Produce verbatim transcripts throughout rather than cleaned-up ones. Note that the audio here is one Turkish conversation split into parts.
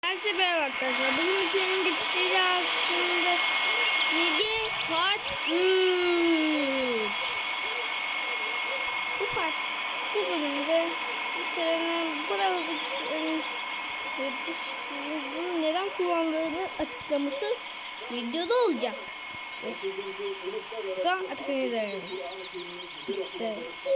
Herkese merhaba arkadaşlar. Bugün ülkenin bitişleri hakkında yedi part üç. Bu part bu bölümde bunu neden kullandığını açıklaması videoda olacak. Şu an açıklayacağım. İşte.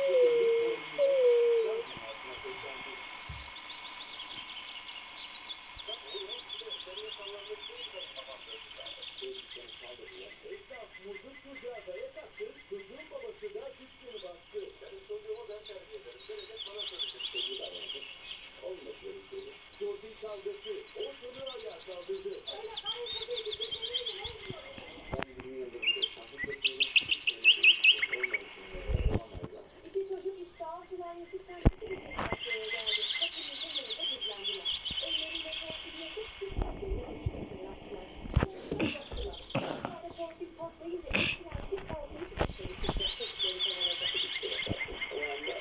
İki çocuk işte avcılar Yeşilkent'e geldi. Hepimizin yanında gizlendiler. Ellerinde torpil yakıp kısmetlerine geçmesini yaptılar. Sonra baktılar. Sağda torpil patlayınca ilk prenses balkonu dışarı çıktı. Çocukları kovalacak. O anda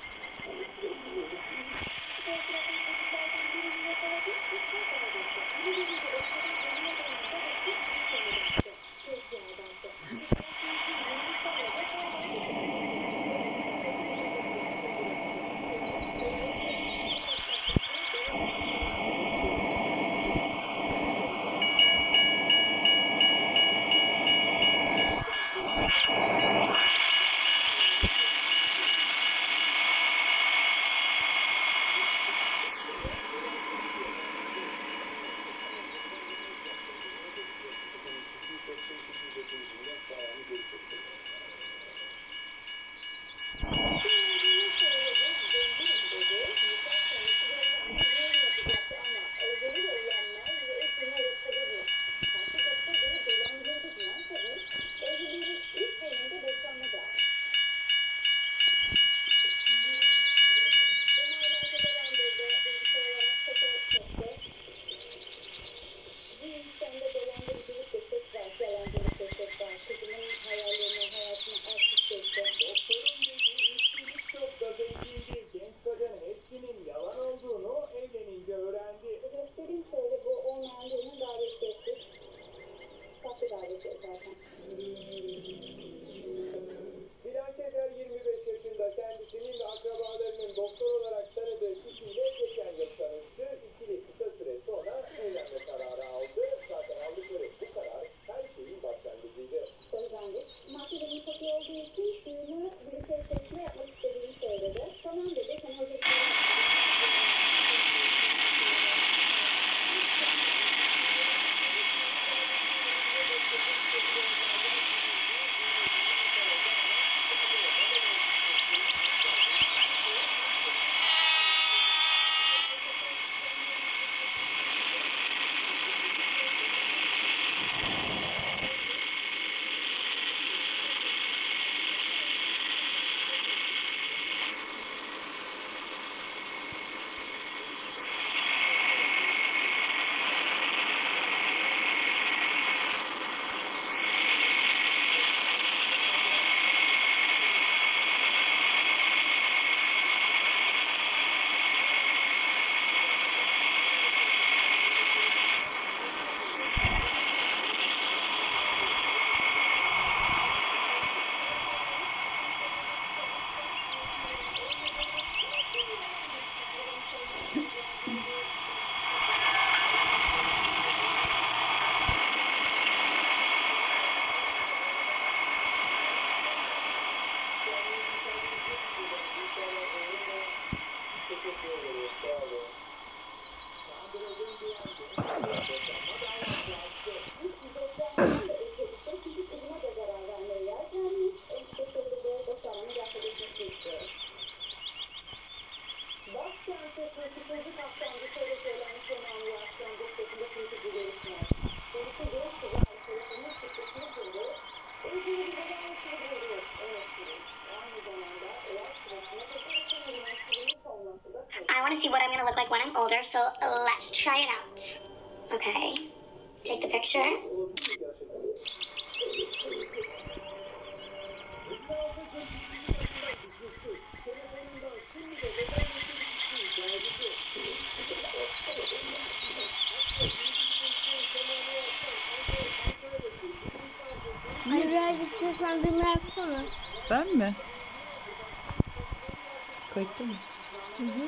fotoğrafın çocuklardan birini yakaladı. Kısmet aradı. Biri bizi de ortadan önüne dönen babası bir kere baktı. Tezgaha baktı. Fotoğrafın için yeni sarıda kayboldu. Bilankezer yirmi beş yaşında, kendisinin ve akrabalarının doktor olarak tanıdığı kişiyle geçen yıl tanıştı. İkili kısa süre sonra evlenme kararı aldı. Zaten aldıkları bu karar her şeyin başlangıcıydı. Özlendik. Maddelerinin çok iyi olduğu için düğünü birlikte içerisinde yapmak istediğini söyledi. Tamam dedi. Sen hazırlıkları I want to see what I'm going to look like when I'm older, so let's try it out. Okay, take the picture. birazcık seslendirme yapsana. Ben mi? Kayıtta mı? Hı hı.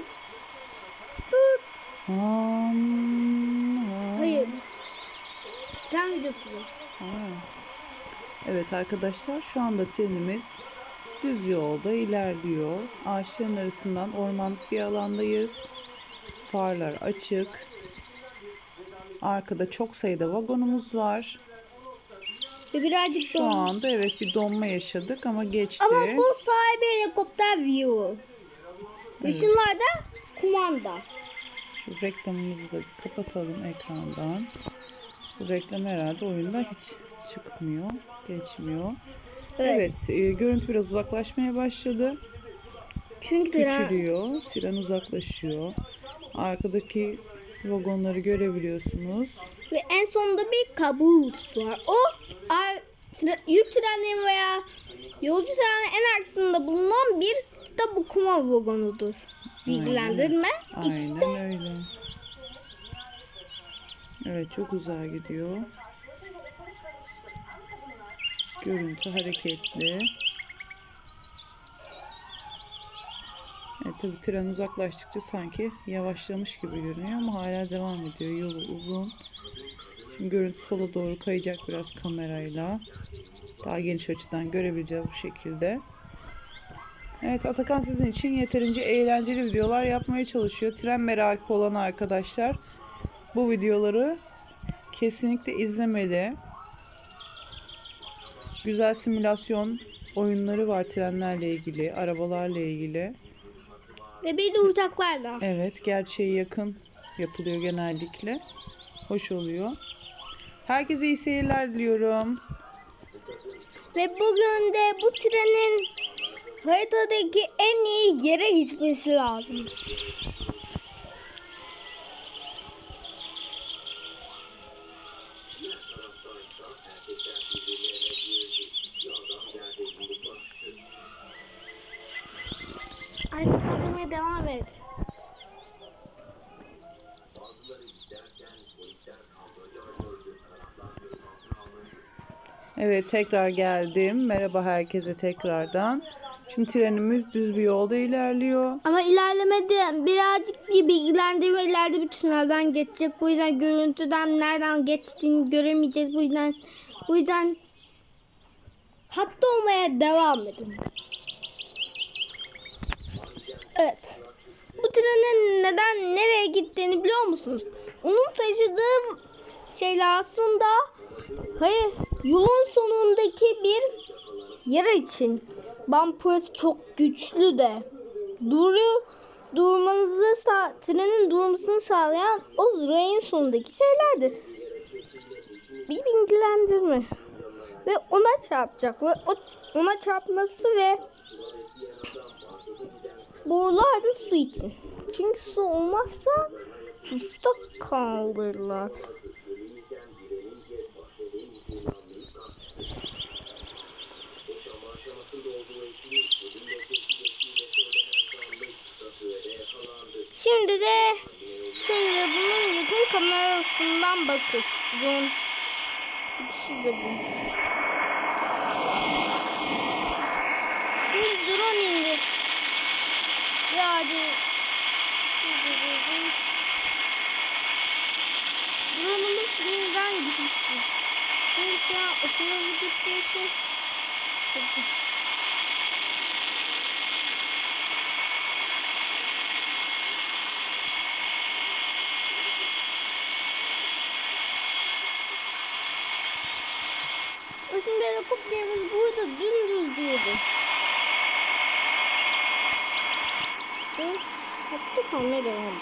Hmm, Hayır. Tren videosu bu. ha. Evet arkadaşlar, şu anda trenimiz düz yolda ilerliyor. Ağaçların arasından ormanlık bir alandayız. Farlar açık. Arkada çok sayıda vagonumuz var. Ve birazcık Şu don. anda evet bir donma yaşadık ama geçti. Ama bu sahibi helikopter view. Ve Evet. şunlar da kumanda. Şu reklamımızı da bir kapatalım ekrandan. Bu reklam herhalde oyunda hiç çıkmıyor, geçmiyor. Evet. Evet, e, görüntü biraz uzaklaşmaya başladı. Çünkü tren, Küçülüyor, tren uzaklaşıyor. Arkadaki vagonları görebiliyorsunuz. ve en sonunda bir kabus var. O a- tre- yük trenlerin veya yolcu trenin en arkasında bulunan bir kitap okuma vagonudur. Bilgilendirme. İkisi de Aynen öyle. Evet, çok uzağa gidiyor. Görüntü hareketli. Evet, tabii tren uzaklaştıkça sanki yavaşlamış gibi görünüyor ama hala devam ediyor. Yolu uzun. Şimdi görüntü sola doğru kayacak biraz kamerayla. Daha geniş açıdan görebileceğiz bu şekilde. Evet, Atakan sizin için yeterince eğlenceli videolar yapmaya çalışıyor. Tren merakı olan arkadaşlar bu videoları kesinlikle izlemeli. Güzel simülasyon oyunları var trenlerle ilgili, arabalarla ilgili. ve bir de uçaklarla. Evet, gerçeğe yakın yapılıyor genellikle. Hoş oluyor. Herkese iyi seyirler diliyorum. Ve bugün de bu trenin haritadaki en iyi yere gitmesi lazım. Artık kaldırmaya devam et. Evet, tekrar geldim. Merhaba herkese tekrardan. Şimdi trenimiz düz bir yolda ilerliyor. Ama ilerlemede birazcık bir bilgilendirme, ileride bir tünelden geçecek. Bu yüzden görüntüden nereden geçtiğini göremeyeceğiz. Bu yüzden bu yüzden hatta olmaya devam edin. Evet. Bu trenin neden nereye gittiğini biliyor musunuz? Onun taşıdığı şeyler aslında hayır, yolun sonundaki bir yer için. Bumpers çok güçlü de. Duruyor, durmanızı sağ, trenin durmasını sağlayan o rayın sonundaki şeylerdir. Bir bilgilendirme. Ve ona çarpacak ve o, ona çarpması ve borular da su için. Çünkü su olmazsa usta kalırlar. Şimdi de şimdi de bunun yakın kamerasından bakış. Drone. Çıkışı da bu. Şimdi drone indi. Ya hadi. Şurada durun. Drone'umuz yeniden gitmiştir. Çünkü ya aşırı hızlı gittiği için. Bakın. Şimdi helikopterimiz burada dümdüz durdu. İşte hatta kalmaya devam ediyor.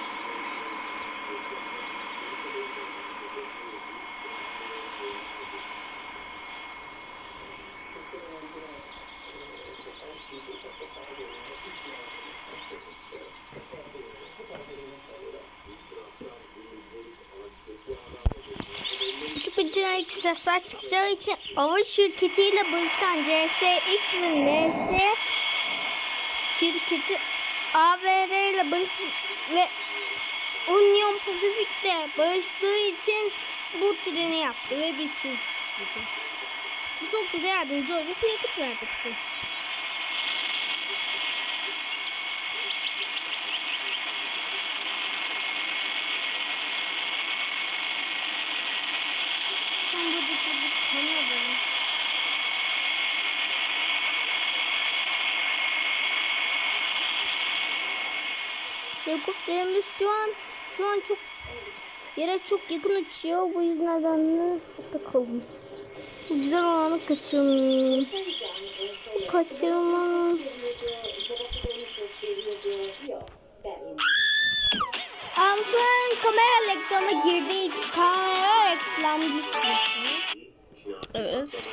Küçük sesler çıkacağı için hava şirketiyle barışan C S X ve N S şirketi A V R ile barış ve Union Pacific'le barıştığı için bu treni yaptı ve bir su. Bu çok güzel yardımcı oldu. Yakıt verecekti. Sen buradaki bir kamera. Helikopterimiz şu an şu an çok yere çok yakın uçuyor. Bu yüzden de takalım. Bu güzel olanı kaçırmayayım. Kaçırma. Amfın kamera reklama girdiği için kamera reklamcısı. Evet.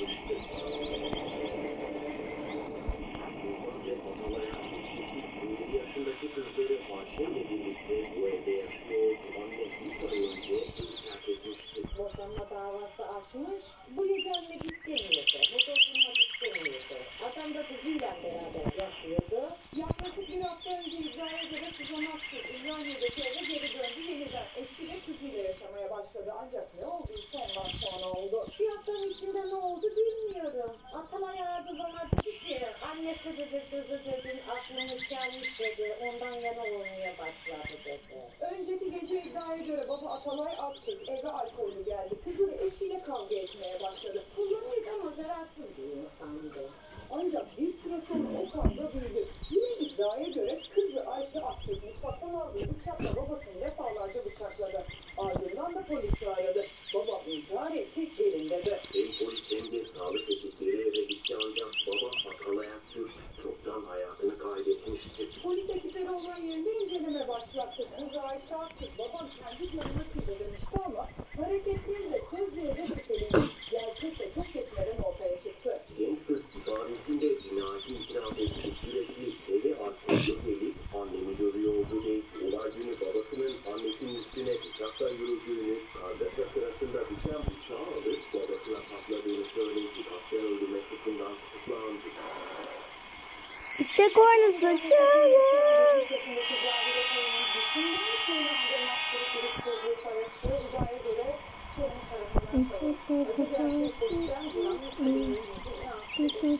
yaşındaki kızları Ayşe'yle birlikte bu evde yaşıyor. Anne bir ay önce terk etmişti. Boşanma davası açmış. Buraya gelmek istemiyordu. Burada oturmak istemiyordu. Adam da kızıyla beraber yaşıyordu. Yaklaşık bir hafta önce iddiaya göre Suzan Aksız İbraniye'deki eve geri döndü. Yeniden eşi ve kızıyla yaşamaya başladı. Ancak ne olduysa ondan sonra oldu. Bir haftanın içinde ne oldu bilmiyorum. Atalay aradı bana dedi ki annesi dedi kızı dedi aklını çalmış dedi. Ondan yana olmaya başladı dedi. Önceki gece iddiaya göre baba Atalay Aktık eve alkollü geldi. Kızı ve eşiyle kavga etmeye başladı. Kullanıydı ama zararsız bir insandı. Ancak bir süre sonra o kavga büyüdü. Yine iddiaya göre kızı Ayşe Aktık mutfaktan aldığı bıçakla babasını defalarca bıçakladı. Ardından da polisi aradı. Baba intihar etti, gelin dedi. Hem polis hem de sağlık ekipleri eve gitti ancak baba Atalay Aktürk çoktan hayatını kaybetmişti. Polis ekipleri olay yerinde inceleme başlattı. Kızı Ayşe Aktık babam kendi canına kıydı demişti ama hareketleri ve sözleri de şüpheliydi. Gerçek de çok geçmeden ortaya çıktı. Genç kız ifadesinde cinayeti itiraf etti. Sürekli eve alkollü gelip annemi dövüyordu dedi. Olay günü babasının annesinin üstüne bıçakla yürüdüğünü, kargaşa sırasında düşen bıçağı alıp babasına sakladığını söyledi. Kasten öldürme suçundan tutuklandı. İşte kornası çalıyor. yirmi yaşındaki Zavide Kaya'nın düşünden sonlandırmakları kırık parası iddiaya göre sorun tarafından soruldu. Öte gerçek polisten güvenlik kadının yüzü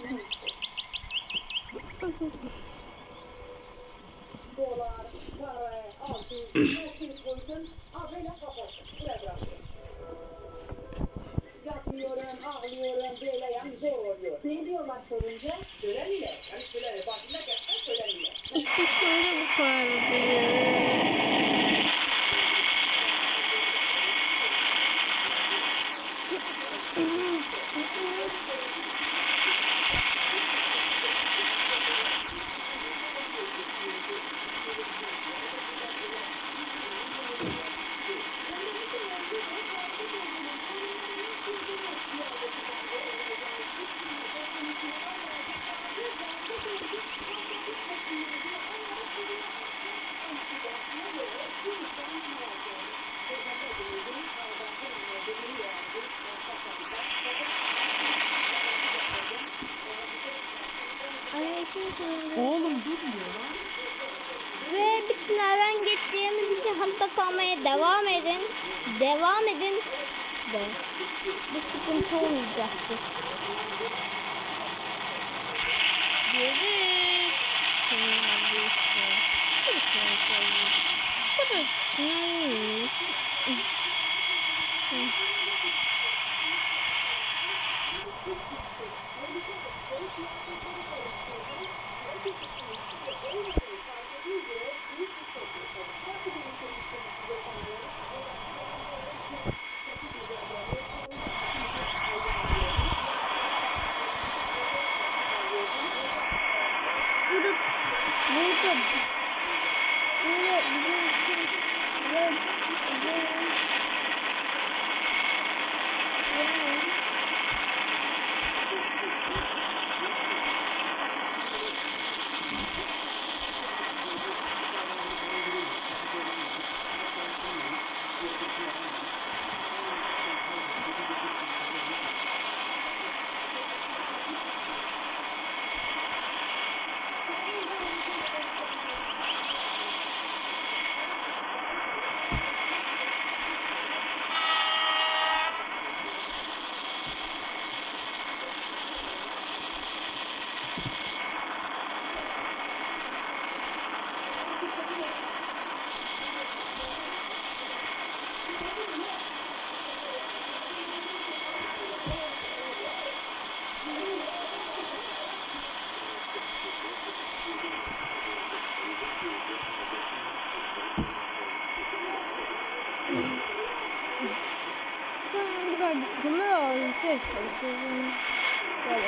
dolar, para, altın, her şeyi koydun, abeyle kapattın. Buraya bıraktın. Yatmıyorum, ağlıyorum, böyleyem zor oluyor. Ne diyorlar sorunca? Söylemiyor. Yani söyle, başında geçsen söylemiyor. İşte şimdi bu kaldı. Oğlum durmuyor lan. Ve bir tünelden geçtiğimiz için hatta kalmaya devam edin. Devam edin. Ve bir sıkıntı olmayacaktır. Girdik. Sonra birisi. Bir kere söyleyeyim. Bu kadar tünel nasıl? Burada burada burada burada Sen birazcık kamera ağrısı yaşıyorsun. Böyle.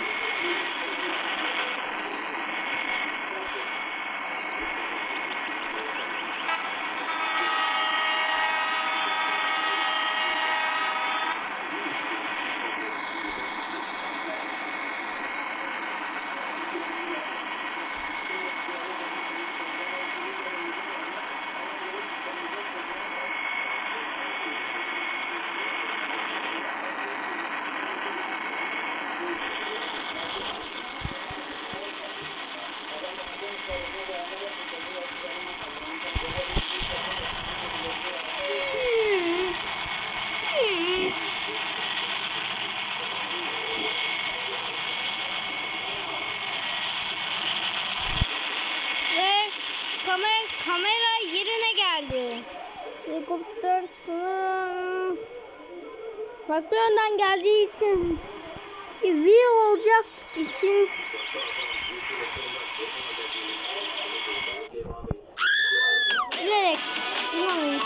Ve kamera, kamera yerine geldi. Helikopter sanırım farklı yönden geldiği için bir view olacak için bilerek inanın.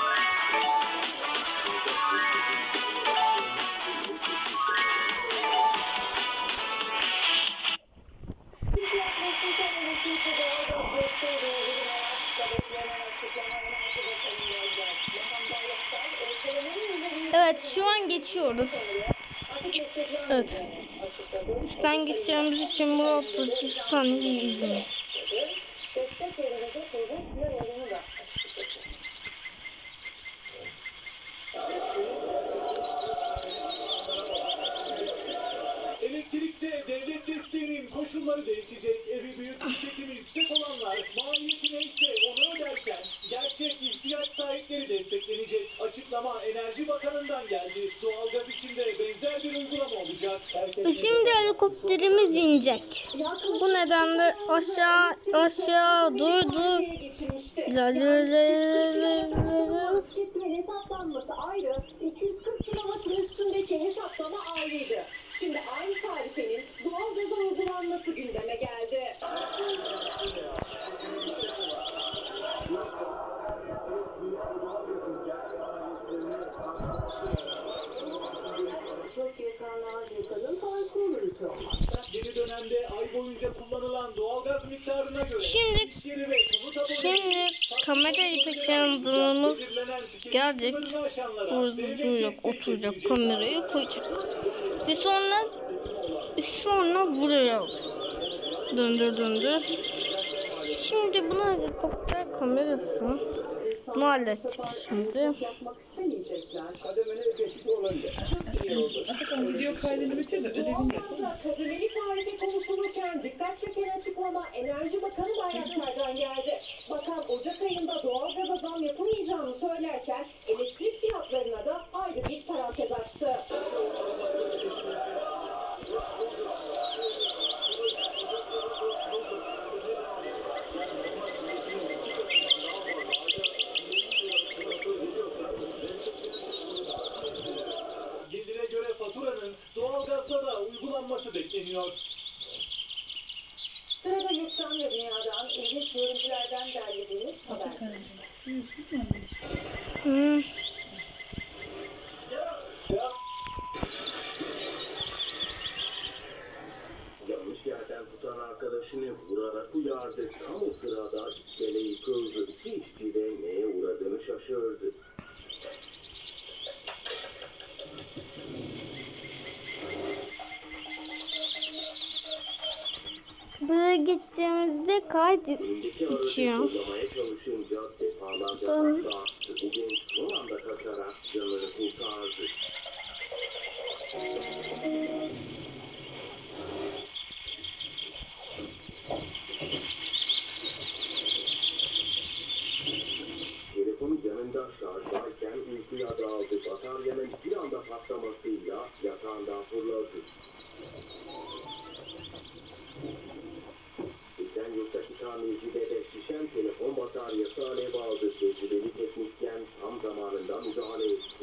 Evet, şu an geçiyoruz. Evet. Üstten geçeceğimiz için bu otuz saniye izin. Destek verilecek uygun oranı da açıkladı. Elektrikte devlet desteğinin koşulları değişecek. Evi büyük, tüketimi yüksek olanlar maliyeti neyse onu öderken gerçek ihtiyaç sahipleri desteklenecek. Açıklama Enerji Bakanı'ndan geldi. Doğalgaz için de benzer bir uygulama olacak. Herkes Şimdi helikopterimiz inecek. Bu nedenle aşağı aşağı dur dur. Tüketimin hesaplanması ayrı, iki yüz kırk kilovatın üstündeki hesaplama ayrıydı. Şimdi aynı tarifenin doğalgaza uygulanması gündeme geldi. Çok yıkan, az yıkanın farkı olur hiç olmazsa. yeni dönemde ay boyunca kullanılan doğalgaz miktarına göre Şimdi iş yeri ve konut alanı- şimdi kamerayı taşıyandığımız gelecek. Orada duracak, oturacak, kamerayı koyacak. Ve sonra sonra buraya alacak. Döndür döndür. Şimdi bunu helikopter kamerası. Bunu halledecek şimdi. Yapmak istemeyecekler. kademeli geçiş olabilir. Çok iyi oldu. Video kaydını bitir de ödevini yap. Doğalgazda kademeli tarife konuşulurken dikkat çeken açıklama Enerji Bakanı Bayraktar'dan geldi. Bakan Ocak ayında doğalgaza zam yapamayacağını söylerken elektrik fiyatlarına da ayrı bir parantez açtı. Gelire göre faturanın doğalgazda da uygulanması bekleniyor. Sırada yurttan ve dünyadan ilginç görüntülerden derlediğimiz haber. Hmm. Yanlış yerden tutan arkadaşını vurarak uyardı. Tam o sırada iskele yıkıldı. İki işçi de neye uğradığını şaşırdı. Buraya geçtiğimizde kaydı Elindeki aracı içiyor. sollamaya çalışınca defalarca takla attı. Bugün son anda kaçarak canını kurtardı. Telefonu yanında şarjdayken uykuya daldı. Bataryanın bir anda patlamasıyla yatağından fırladı. Esenyurt'taki tamircide de şişen telefon bataryası alev aldı. Tecrübeli teknisyen tam zamanında müdahale etti.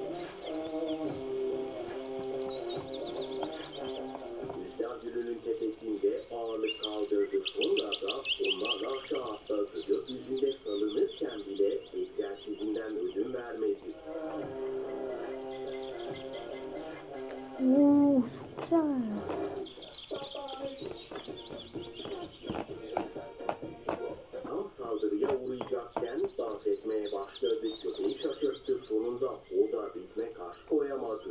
Rüzgar gülünün tepesi seviyesinde ağırlık kaldırdı. Sonra da onlarla aşağı atladı. Gökyüzünde salınırken bile egzersizinden ödün vermedi. Oo, çok güzel. Tam saldırıya uğrayacakken dans etmeye başladı. Köpeği şaşırttı. Sonunda o da ritme karşı koyamadı.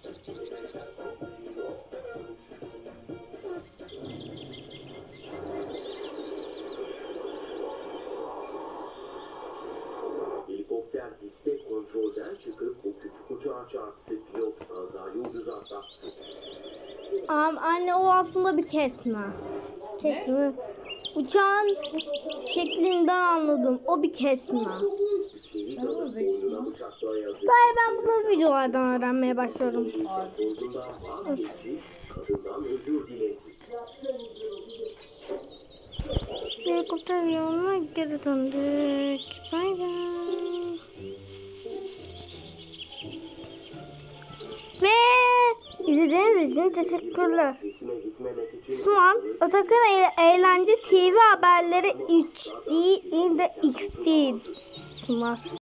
Helikopter pistte kontrolden çıkıp o küçük uçağa çarptı. Pilot kazayı ucuz atlattı. Am anne o aslında bir kesme. Kesme. Uçağın şeklinden anladım. O bir kesme. İçeri dalıp boynuna bıçaklayadı. Hayır, ben bunu videolardan öğrenmeye başlıyorum. Sözünden vazgeçip kadından özür diledi. Helikopter yoluna geri döndük. Bay bay. Ve izlediğiniz için teşekkürler. Resime gitmemek için Şu an Atakan E- Eğlence T V haberleri H D in the X D sunar.